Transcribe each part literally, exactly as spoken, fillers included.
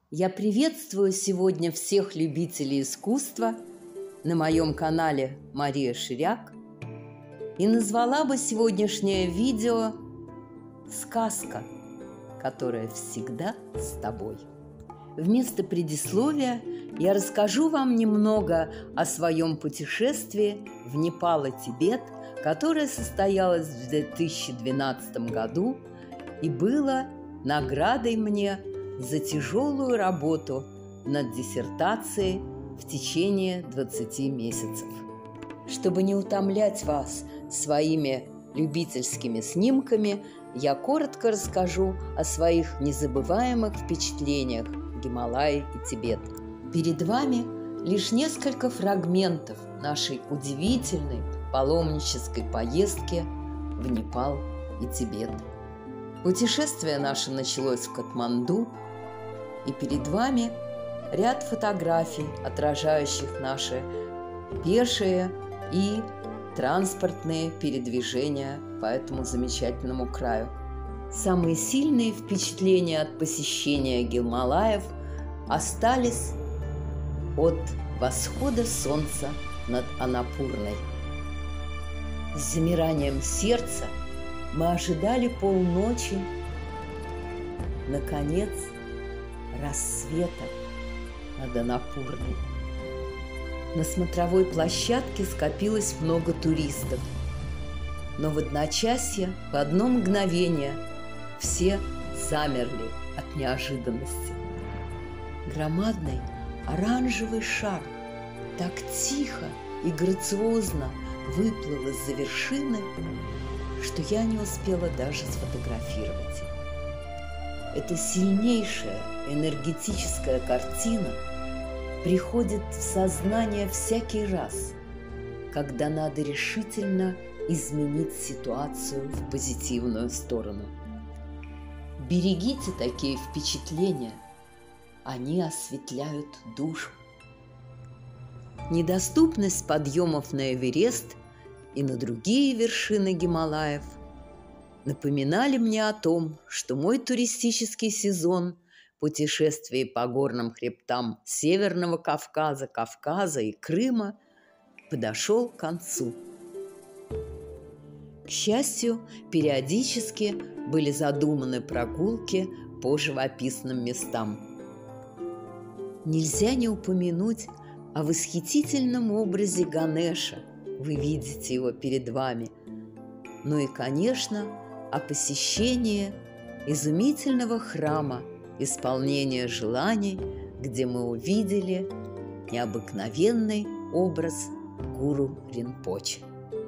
Я приветствую сегодня всех любителей искусства на моем канале Мария Ширяк и назвала бы сегодняшнее видео «Сказка, которая всегда с тобой». Вместо предисловия я расскажу вам немного о своем путешествии в Непал и Тибет, которое состоялось в две тысячи двенадцатом году и было наградой мне за тяжелую работу над диссертацией в течение двадцати месяцев. Чтобы не утомлять вас своими любительскими снимками, я коротко расскажу о своих незабываемых впечатлениях в Гималайи и Тибет. Перед вами лишь несколько фрагментов нашей удивительной паломнической поездки в Непал и Тибет. Путешествие наше началось в Катманду, и перед вами ряд фотографий, отражающих наши пешие и транспортные передвижения по этому замечательному краю. Самые сильные впечатления от посещения Гималаев остались от восхода солнца над Аннапурной. С замиранием сердца мы ожидали полночи, наконец, рассвета над Аннапурной. На смотровой площадке скопилось много туристов, но в одночасье, в одно мгновение, все замерли от неожиданности. Громадный оранжевый шар так тихо и грациозно выплыл из-за вершины, что я не успела даже сфотографировать. Эта сильнейшая энергетическая картина приходит в сознание всякий раз, когда надо решительно изменить ситуацию в позитивную сторону. Берегите такие впечатления, они осветляют душу. Недоступность подъемов на Эверест и на другие вершины Гималаев напоминали мне о том, что мой туристический сезон путешествий по горным хребтам Северного Кавказа, Кавказа и Крыма подошел к концу. К счастью, периодически были задуманы прогулки по живописным местам. Нельзя не упомянуть о восхитительном образе Ганеша, вы видите его перед вами, ну и, конечно, о посещении изумительного храма исполнения желаний, где мы увидели необыкновенный образ гуру Ринпоче.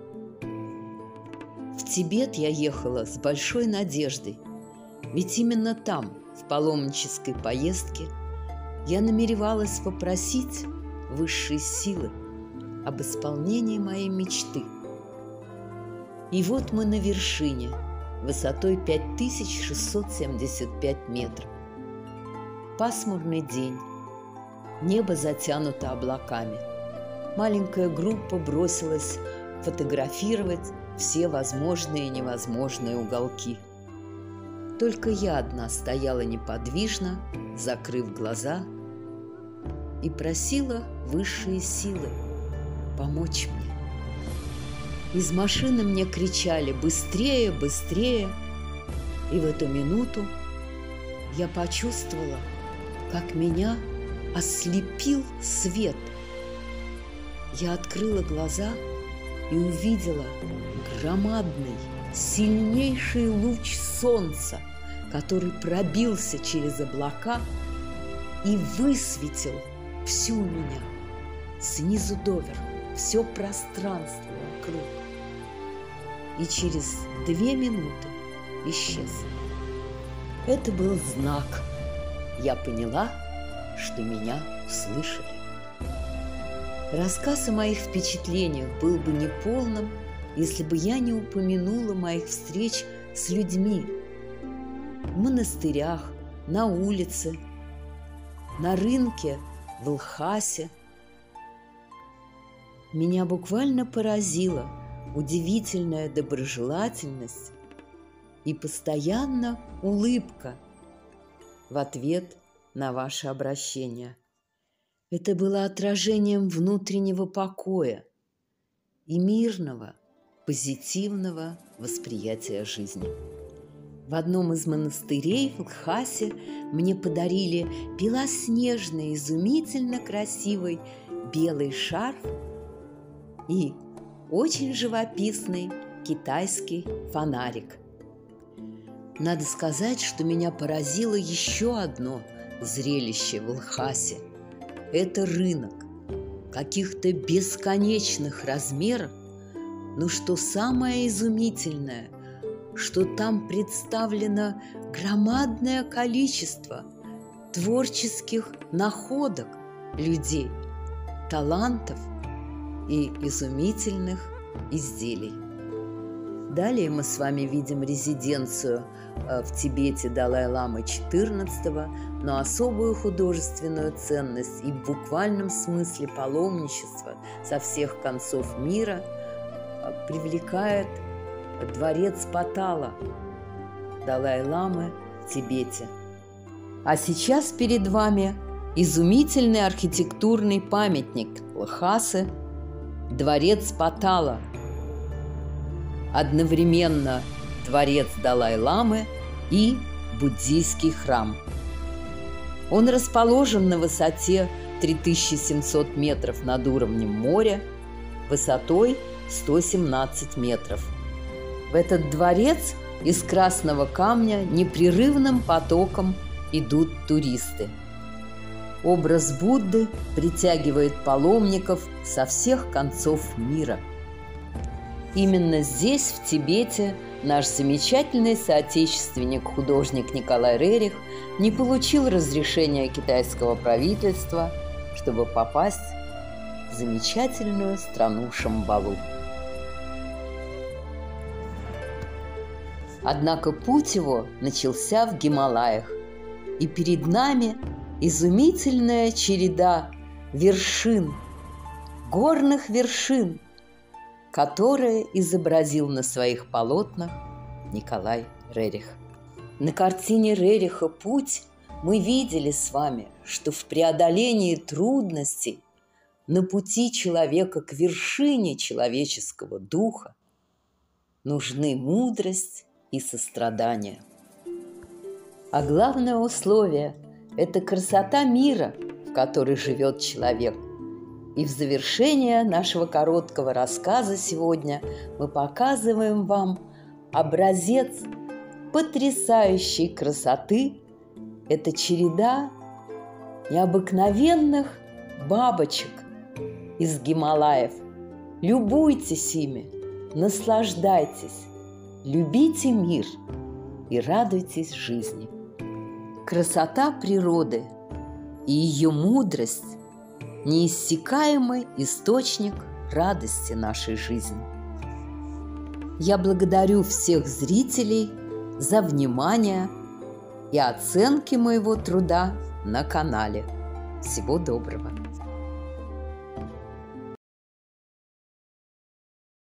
В Тибет я ехала с большой надеждой, ведь именно там, в паломнической поездке, я намеревалась попросить высшие силы об исполнении моей мечты. И вот мы на вершине, высотой пять тысяч шестьсот семьдесят пять метров. Пасмурный день, небо затянуто облаками. Маленькая группа бросилась фотографировать все возможные и невозможные уголки. Только я одна стояла неподвижно, закрыв глаза, и просила высшие силы помочь мне. Из машины мне кричали «Быстрее, быстрее!» И в эту минуту я почувствовала, как меня ослепил свет. Я открыла глаза и увидела громадный, сильнейший луч солнца, который пробился через облака и высветил всю меня, снизу доверху, все пространство вокруг. И через две минуты исчез. Это был знак. Я поняла, что меня услышали. Рассказ о моих впечатлениях был бы неполным, если бы я не упомянула моих встреч с людьми в монастырях, на улице, на рынке в Лхасе. Меня буквально поразила удивительная доброжелательность и постоянно улыбка в ответ на ваше обращение. Это было отражением внутреннего покоя и мирного, позитивного восприятия жизни. В одном из монастырей в Лхасе мне подарили белоснежный, изумительно красивый белый шарф и очень живописный китайский фонарик. Надо сказать, что меня поразило еще одно зрелище в Лхасе. Это рынок каких-то бесконечных размеров, но что самое изумительное, что там представлено громадное количество творческих находок людей, талантов и изумительных изделий. Далее мы с вами видим резиденцию в Тибете Далай-ламы четырнадцатого, но особую художественную ценность и в буквальном смысле паломничество со всех концов мира привлекает дворец Патала Далай-ламы в Тибете. А сейчас перед вами изумительный архитектурный памятник Лхасы – дворец Патала. Одновременно дворец Далай-ламы и буддийский храм. Он расположен на высоте три тысячи семьсот метров над уровнем моря, высотой сто семнадцать метров. В этот дворец из красного камня непрерывным потоком идут туристы. Образ Будды притягивает паломников со всех концов мира. Именно здесь, в Тибете, наш замечательный соотечественник-художник Николай Рерих не получил разрешения китайского правительства, чтобы попасть в замечательную страну Шамбалу. Однако путь его начался в Гималаях, и перед нами изумительная череда вершин, горных вершин, которые изобразил на своих полотнах Николай Рерих. На картине Рериха «Путь» мы видели с вами, что в преодолении трудностей на пути человека к вершине человеческого духа нужны мудрость и сострадание. А главное условие – это красота мира, в которой живет человек. И в завершение нашего короткого рассказа сегодня мы показываем вам образец потрясающей красоты. Это череда необыкновенных бабочек из Гималаев. Любуйтесь ими, наслаждайтесь, любите мир и радуйтесь жизни. Красота природы и ее мудрость – неиссякаемый источник радости нашей жизни. Я благодарю всех зрителей за внимание и оценки моего труда на канале. Всего доброго!